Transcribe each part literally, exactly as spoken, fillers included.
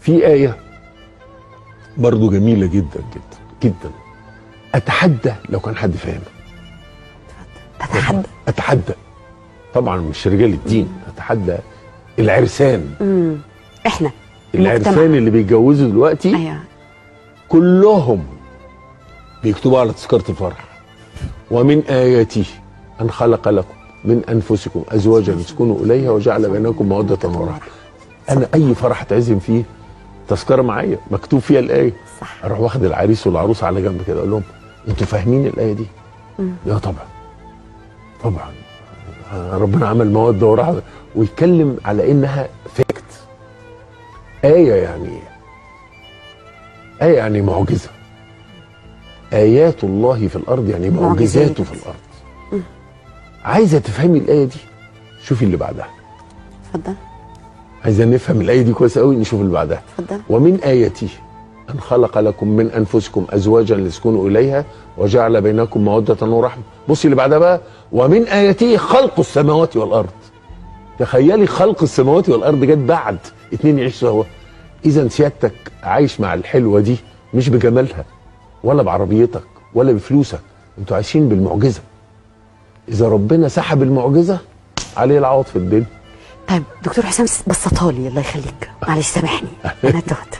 في آية برضو جميلة جدا جدا جدا، أتحدى لو كان حد فاهمها. أتحدى أتحدى طبعا مش رجال الدين، أتحدى العرسان. امم احنا العرسان اللي بيتجوزوا دلوقتي ايوه كلهم بيكتبوا على تذكرة الفرح: ومن آياته أن خلق لكم من أنفسكم أزواجا لتسكنوا إليها وجعل بينكم مودة ورحمة. أنا أي فرح أتعزم فيه تذكرة معايا مكتوب فيها الآية، صح. أروح واخد العريس والعروس على جنب كده أقول لهم: أنتوا فاهمين الآية دي؟ لا طبعا طبعا ربنا عمل مودة ورحمة، ويتكلم على إنها فاكت. آية يعني آية يعني معجزة. آيات الله في الأرض يعني معجزاته في الأرض. م. عايزة تفهمي الآية دي؟ شوفي اللي بعدها. اتفضل. عايزة نفهم الآية دي كويس قوي، نشوف اللي بعدها. اتفضل. ومن آياته أن خلق لكم من أنفسكم أزواجا لتسكنوا إليها وجعل بينكم مودة ورحمة. بصي اللي بعدها بقى: ومن آياته خلق السماوات والأرض. تخيلي خلق السماوات والأرض جت بعد اتنين يعيشوا سوا. إذا سيادتك عايش مع الحلوة دي مش بجمالها ولا بعربيتك ولا بفلوسك، انتوا عايشين بالمعجزة. إذا ربنا سحب المعجزة عليه العوض في الدنيا. طيب دكتور حسام بسطها لي الله يخليك، معلش سامحني أنا تهت.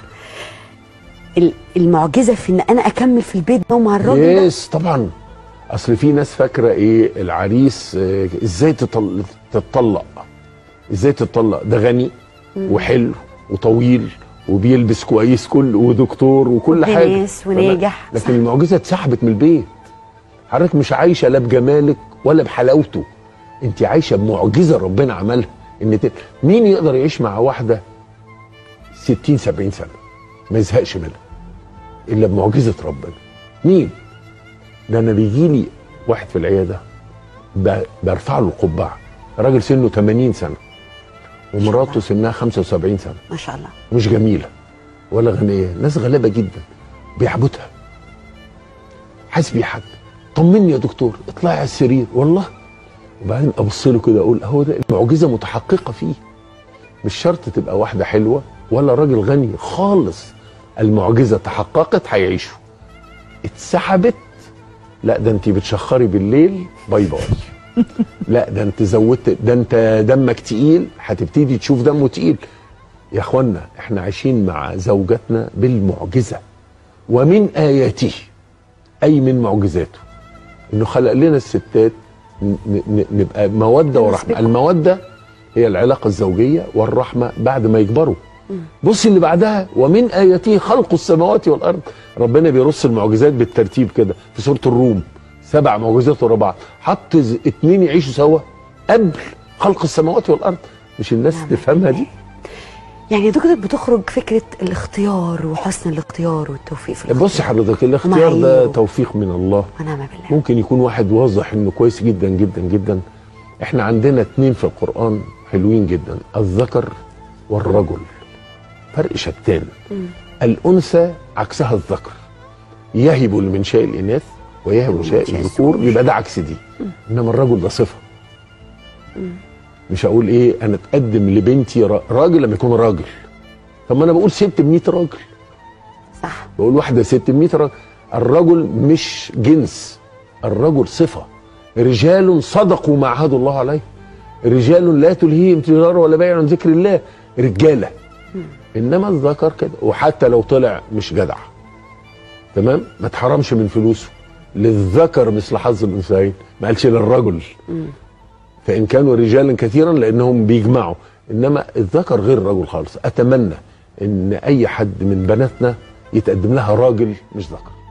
المعجزة في إن أنا أكمل في البيت ده ومع الراجل ده؟ يس طبعا. أصل في ناس فاكرة إيه العريس إيه إزاي تطل... تتطلق إزاي تتطلق ده غني وحلو وطويل وبيلبس كويس كل ودكتور وكل حاجه وناس وناجح. لكن صح. المعجزه اتسحبت من البيت. حضرتك مش عايشه لا بجمالك ولا بحلاوته، انت عايشه بمعجزه ربنا عملها. ان ت... مين يقدر يعيش مع واحده ستين سبعين سنه ما يزهقش منها الا بمعجزه ربنا؟ مين؟ ده انا بيجي لي واحد في العياده ب... برفع له القبعه، راجل سنه ثمانين سنه ومراته سنها خمسة وسبعين سنه ما شاء الله، مش جميله ولا غنيه، ناس غلابه جدا بيعبدها. حاسس بيه حد، طمني يا دكتور، اطلعي على السرير والله. وبعدين ابص له كده اقول اهو ده المعجزه متحققه فيه. مش شرط تبقى واحده حلوه ولا راجل غني خالص، المعجزه تحققت هيعيشوا. اتسحبت، لا ده انت بتشخري بالليل باي باي. لا ده انت زودت، ده انت دمك تقيل هتبتدي تشوف دمه تقيل. يا اخوانا احنا عايشين مع زوجاتنا بالمعجزه. ومن اياته اي من معجزاته انه خلق لنا الستات نبقى موده ورحمه. الموده هي العلاقه الزوجيه والرحمه بعد ما يكبروا. بصي اللي بعدها: ومن اياته خلق السماوات والارض. ربنا بيرص المعجزات بالترتيب كده في سوره الروم، سبع معجزات ورا بعض، حط اتنين يعيشوا سوا قبل خلق السماوات والارض. مش الناس نعم. تفهمها دي؟ يعني يا دكتور بتخرج فكره الاختيار وحسن الاختيار والتوفيق في الاختيار. بصي حضرتك الاختيار ده توفيق من الله. ونعم بالله. ممكن يكون واحد واضح انه كويس جدا جدا جدا. احنا عندنا اتنين في القرآن حلوين جدا، الذكر والرجل، فرق شتان. مم. الانثى عكسها الذكر، يهب لمن شاء الاناث ويهب لمن شاء الذكور، يبقى ده عكس دي. مم. انما الرجل ده صفه. مم. مش هقول ايه انا اتقدم لبنتي راجل لما يكون راجل. طب ما انا بقول ست ب مية راجل. صح. بقول واحده ست ب مية راجل. الرجل مش جنس، الرجل صفه. رجال صدقوا ما عهدوا الله عليه، رجال لا تلهيهم تجاره ولا بيع عن ذكر الله، رجاله. م. انما الذكر كده، وحتى لو طلع مش جدع تمام ما تحرمش من فلوسه. للذكر مثل حظ الانثيين، ما قالش للرجل. م. فإن كانوا رجالا كثيرا لأنهم بيجمعوا، إنما الذكر غير الرجل خالص. أتمنى إن أي حد من بناتنا يتقدم لها راجل مش ذكر.